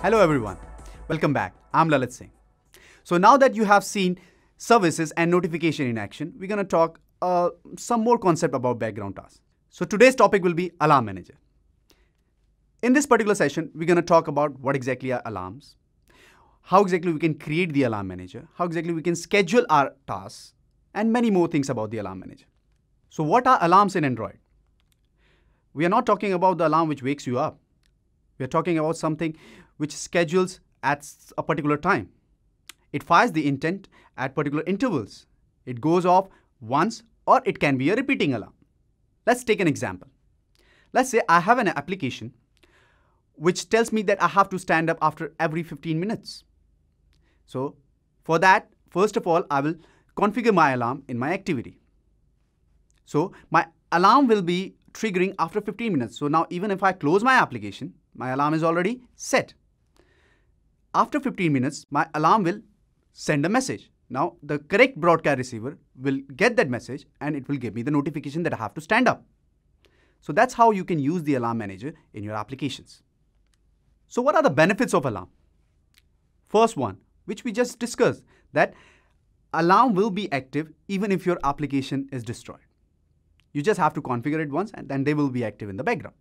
Hello everyone, welcome back. I'm Lalit Singh. So now that you have seen services and notification in action, we're going to talk some more concept about background tasks. So today's topic will be Alarm Manager. In this particular session, we're going to talk about what exactly are alarms, how exactly we can create the Alarm Manager, how exactly we can schedule our tasks, and many more things about the Alarm Manager. So what are alarms in Android? We are not talking about the alarm which wakes you up. We are talking about something which schedules at a particular time. It fires the intent at particular intervals. It goes off once, or it can be a repeating alarm. Let's take an example. Let's say I have an application which tells me that I have to stand up after every 15 minutes. So for that, first of all, I will configure my alarm in my activity. So my alarm will be triggering after 15 minutes. So now even if I close my application, my alarm is already set. After 15 minutes, my alarm will send a message. Now the correct broadcast receiver will get that message and it will give me the notification that I have to stand up. So that's how you can use the Alarm Manager in your applications. So what are the benefits of alarm? First one, which we just discussed, that alarm will be active even if your application is destroyed. You just have to configure it once and then they will be active in the background.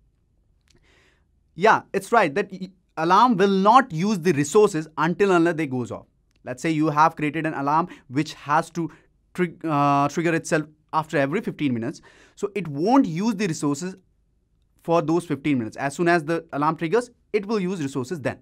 Yeah, it's right that alarm will not use the resources until unless they goes off. Let's say you have created an alarm which has to trigger itself after every 15 minutes. So it won't use the resources for those 15 minutes. As soon as the alarm triggers, it will use resources then.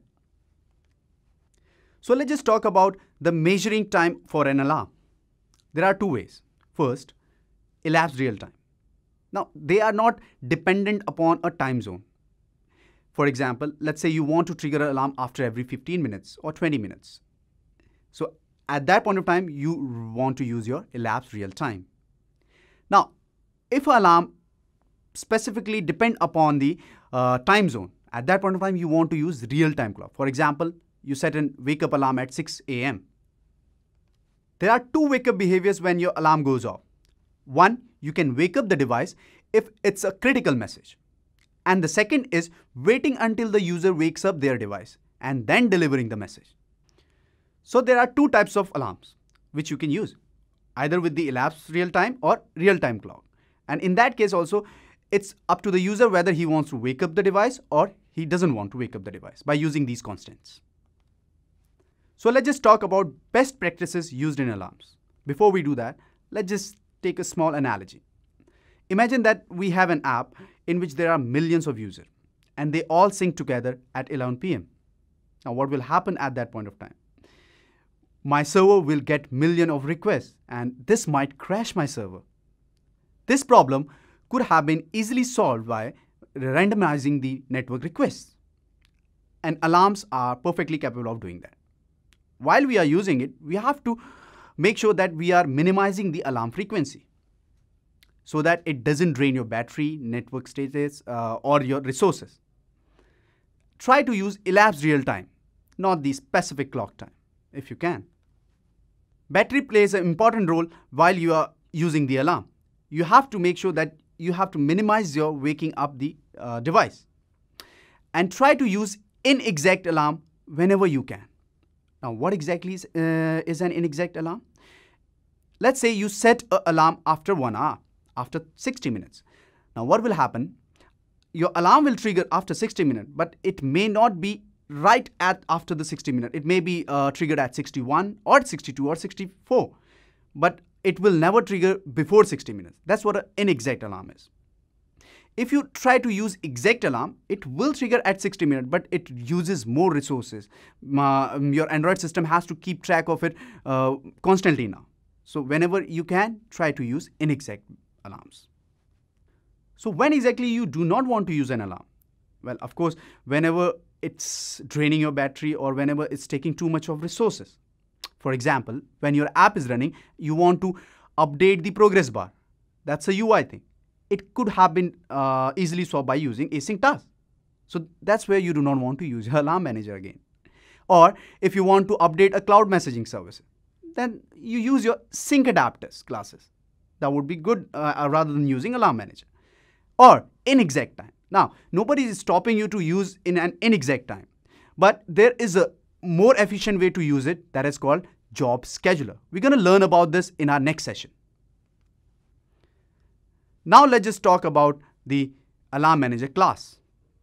So let's just talk about the measuring time for an alarm. There are two ways. First, elapsed real time. Now, they are not dependent upon a time zone. For example, let's say you want to trigger an alarm after every 15 minutes or 20 minutes. So at that point of time, you want to use your elapsed real time. Now, if an alarm specifically depend upon the time zone, at that point of time, you want to use real-time clock. For example, you set a wake-up alarm at 6 a.m. There are two wake-up behaviors when your alarm goes off. One, you can wake up the device if it's a critical message. And the second is waiting until the user wakes up their device and then delivering the message. So there are two types of alarms which you can use, either with the elapsed real time or real-time clock. And in that case also, it's up to the user whether he wants to wake up the device or he doesn't want to wake up the device by using these constants. So let's just talk about best practices used in alarms. Before we do that, let's just take a small analogy. Imagine that we have an app in which there are millions of users and they all sync together at 11 p.m. Now what will happen at that point of time? My server will get millions of requests and this might crash my server. This problem could have been easily solved by randomizing the network requests. And alarms are perfectly capable of doing that. While we are using it, we have to make sure that we are minimizing the alarm frequency so that it doesn't drain your battery, network status, or your resources. Try to use elapsed real time, not the specific clock time, if you can. Battery plays an important role while you are using the alarm. You have to make sure that you have to minimize your waking up the device. And try to use inexact alarm whenever you can. Now, what exactly is an inexact alarm? Let's say you set an alarm after 1 hour, after 60 minutes. Now, what will happen? Your alarm will trigger after 60 minutes, but it may not be right after the 60 minutes. It may be triggered at 61 or 62 or 64, but it will never trigger before 60 minutes. That's what an inexact alarm is. If you try to use exact alarm, it will trigger at 60 minutes, but it uses more resources. Your Android system has to keep track of it constantly now. So whenever you can, try to use inexact alarms. So when exactly you do not want to use an alarm? Well, of course, whenever it's draining your battery or whenever it's taking too much of resources. For example, when your app is running, you want to update the progress bar. That's a UI thing. It could have been easily solved by using async tasks. So that's where you do not want to use your Alarm Manager again. Or if you want to update a cloud messaging service, then you use your sync adapters classes. That would be good rather than using Alarm Manager. Or inexact time. Now, nobody is stopping you to use in an inexact time. But there is a more efficient way to use it that is called job scheduler. We're going to learn about this in our next session. Now let's just talk about the AlarmManager class.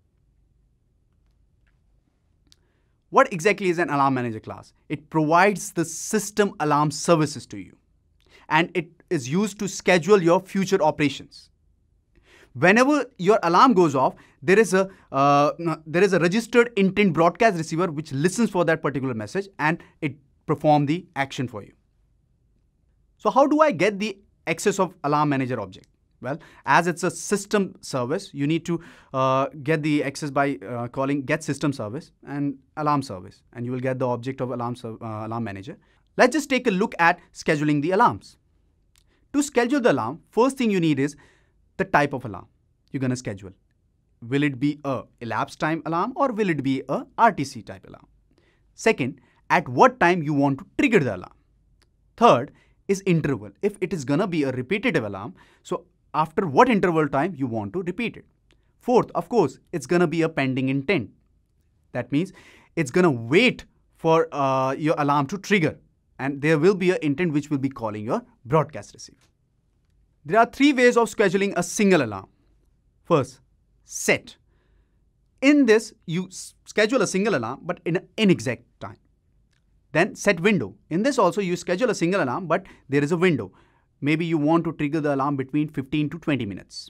What exactly is an AlarmManager class? It provides the system alarm services to you, and it is used to schedule your future operations. Whenever your alarm goes off, there is a registered intent broadcast receiver which listens for that particular message and it performs the action for you. So how do I get the access of AlarmManager object? Well, as it's a system service, you need to get the access by calling get system service and alarm service, and you will get the object of AlarmManager. Let's just take a look at scheduling the alarms. To schedule the alarm, first thing you need is the type of alarm you're going to schedule. Will it be a elapsed time alarm or will it be a RTC type alarm? Second, at what time you want to trigger the alarm. Third is interval. If it is going to be a repetitive alarm, so after what interval time you want to repeat it. Fourth, of course, it's going to be a pending intent. That means it's going to wait for your alarm to trigger, and there will be an intent which will be calling your broadcast receiver. There are three ways of scheduling a single alarm. First, set. In this, you schedule a single alarm but in an inexact time. Then set window. In this also, you schedule a single alarm but there is a window. Maybe you want to trigger the alarm between 15 to 20 minutes.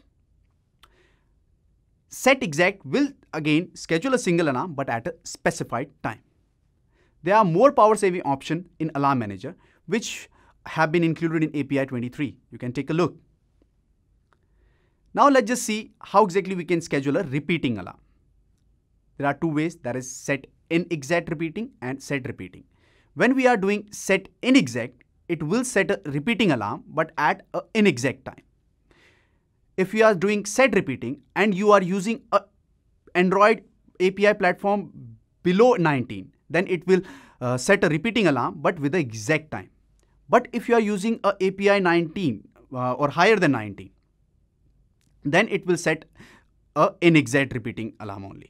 Set exact will again schedule a single alarm but at a specified time. There are more power-saving options in AlarmManager which have been included in API 23. You can take a look. Now let's just see how exactly we can schedule a repeating alarm. There are two ways, that is set inexact repeating and set repeating. When we are doing set inexact, it will set a repeating alarm but at an inexact time. If you are doing set repeating and you are using an Android API platform below 19, then it will set a repeating alarm but with the exact time. But if you are using a API 19 or higher than 19, then it will set an inexact repeating alarm only.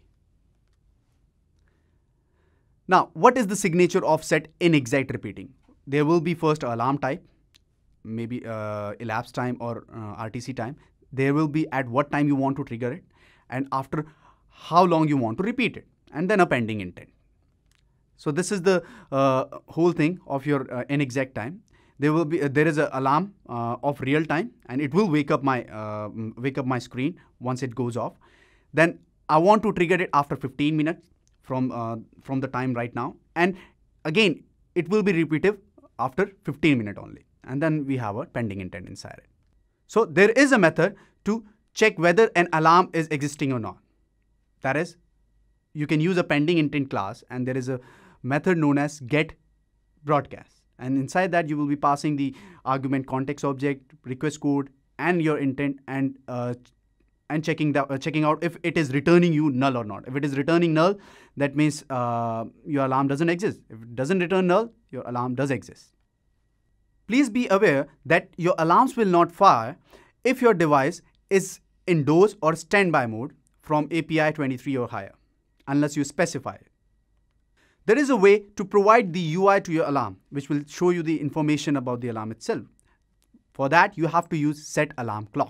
Now, what is the signature of set inexact repeating? There will be first alarm type, maybe elapsed time or RTC time. There will be at what time you want to trigger it, and after how long you want to repeat it, and then a pending intent. So this is the whole thing of your inexact time. There is an alarm of real time, and it will wake up my screen once it goes off. Then I want to trigger it after 15 minutes from the time right now, and again it will be repetitive after 15 minutes only, and then we have a pending intent inside it. So there is a method to check whether an alarm is existing or not. That is, you can use a pending intent class, and there is a method known as get broadcast. And inside that, you will be passing the argument context object, request code, and your intent, and checking out if it is returning you null or not. If it is returning null, that means your alarm doesn't exist. If it doesn't return null, your alarm does exist. Please be aware that your alarms will not fire if your device is in DOS or standby mode from API 23 or higher, unless you specify it. There is a way to provide the UI to your alarm, which will show you the information about the alarm itself. For that, you have to use set alarm clock.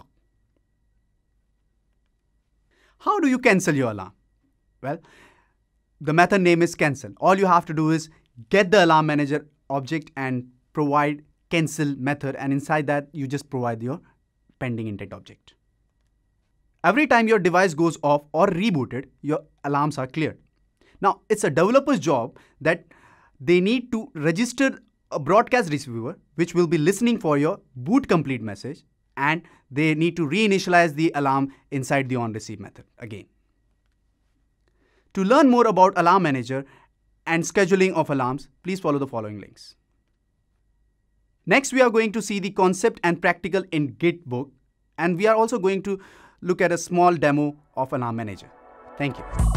How do you cancel your alarm? Well, the method name is cancel. All you have to do is get the AlarmManager object and provide cancel method, and inside that you just provide your pending intent object. Every time your device goes off or rebooted, your alarms are cleared. Now, it's a developer's job that they need to register a broadcast receiver which will be listening for your boot complete message, and they need to reinitialize the alarm inside the onReceive method again. To learn more about AlarmManager and scheduling of alarms, please follow the following links. Next, we are going to see the concept and practical in Git book, and we are also going to look at a small demo of AlarmManager. Thank you.